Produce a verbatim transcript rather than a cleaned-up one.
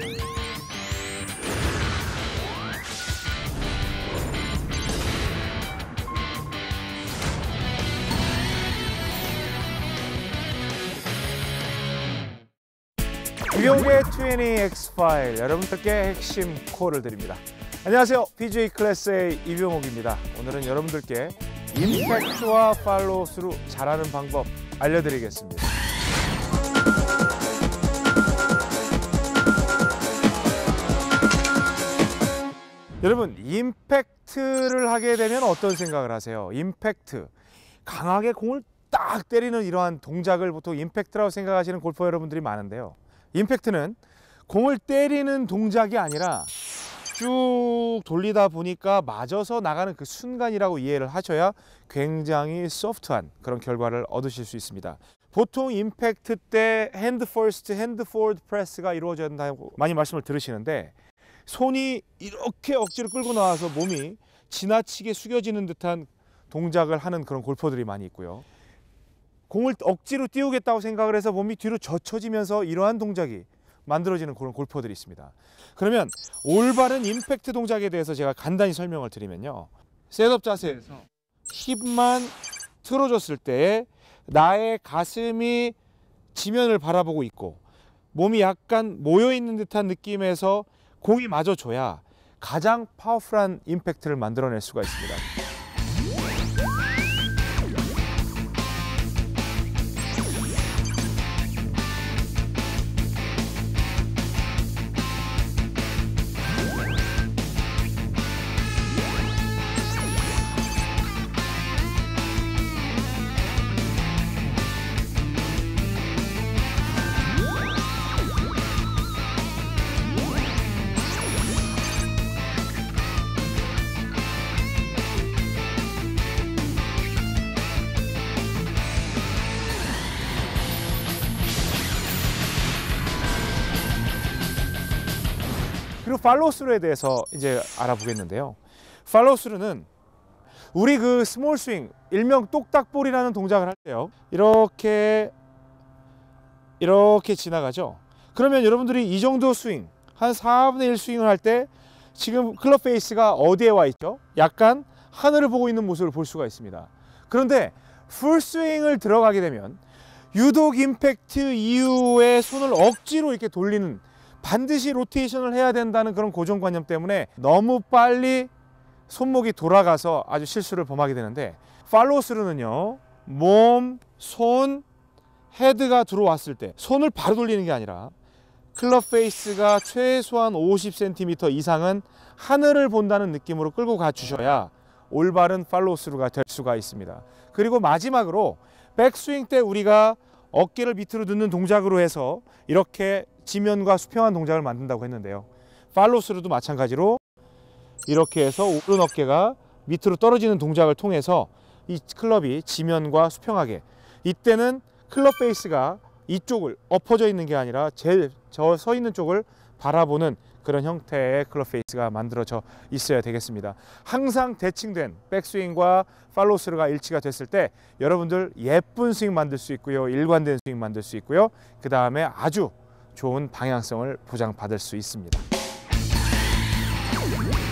이병우의 이십 엑스 파일, 여러분들께 핵심 콜을 드립니다. 안녕하세요, 피지에이 클래스의 이병욱입니다. 오늘은 여러분들께 임팩트와 팔로우스루 잘하는 방법 알려드리겠습니다. 여러분, 임팩트를 하게 되면 어떤 생각을 하세요? 임팩트, 강하게 공을 딱 때리는 이러한 동작을 보통 임팩트라고 생각하시는 골퍼 여러분들이 많은데요. 임팩트는 공을 때리는 동작이 아니라 쭉 돌리다 보니까 맞아서 나가는 그 순간이라고 이해를 하셔야 굉장히 소프트한 그런 결과를 얻으실 수 있습니다. 보통 임팩트 때 핸드 퍼스트, 핸드 포워드 프레스가 이루어져야 된다고 많이 말씀을 들으시는데, 손이 이렇게 억지로 끌고 나와서 몸이 지나치게 숙여지는 듯한 동작을 하는 그런 골퍼들이 많이 있고요. 공을 억지로 띄우겠다고 생각을 해서 몸이 뒤로 젖혀지면서 이러한 동작이 만들어지는 그런 골퍼들이 있습니다. 그러면 올바른 임팩트 동작에 대해서 제가 간단히 설명을 드리면요. 셋업 자세에서 힙만 틀어줬을 때 나의 가슴이 지면을 바라보고 있고 몸이 약간 모여있는 듯한 느낌에서 공이 맞아줘야 가장 파워풀한 임팩트를 만들어낼 수가 있습니다. 그리고 팔로우스루에 대해서 이제 알아보겠는데요. 팔로우스루는 우리 그 스몰 스윙, 일명 똑딱볼이라는 동작을 할 때요, 이렇게 이렇게 지나가죠. 그러면 여러분들이 이 정도 스윙, 한 사분의 일 스윙을 할 때 지금 클럽 페이스가 어디에 와 있죠? 약간 하늘을 보고 있는 모습을 볼 수가 있습니다. 그런데 풀 스윙을 들어가게 되면 유독 임팩트 이후에 손을 억지로 이렇게 돌리는, 반드시 로테이션을 해야 된다는 그런 고정관념 때문에 너무 빨리 손목이 돌아가서 아주 실수를 범하게 되는데, 팔로우스루는요, 몸, 손, 헤드가 들어왔을 때 손을 바로 돌리는 게 아니라 클럽 페이스가 최소한 오십 센티미터 이상은 하늘을 본다는 느낌으로 끌고 가 주셔야 올바른 팔로우스루가 될 수가 있습니다. 그리고 마지막으로 백스윙 때 우리가 어깨를 밑으로 넣는 동작으로 해서 이렇게 지면과 수평한 동작을 만든다고 했는데요. 팔로우스루도 마찬가지로 이렇게 해서 오른 어깨가 밑으로 떨어지는 동작을 통해서 이 클럽이 지면과 수평하게, 이때는 클럽 페이스가 이쪽을 엎어져 있는 게 아니라 제일 저 서 있는 쪽을 바라보는 그런 형태의 클럽 페이스가 만들어져 있어야 되겠습니다. 항상 대칭된 백스윙과 팔로우스루가 일치가 됐을 때 여러분들 예쁜 스윙 만들 수 있고요, 일관된 스윙 만들 수 있고요, 그 다음에 아주 좋은 방향성을 보장받을 수 있습니다.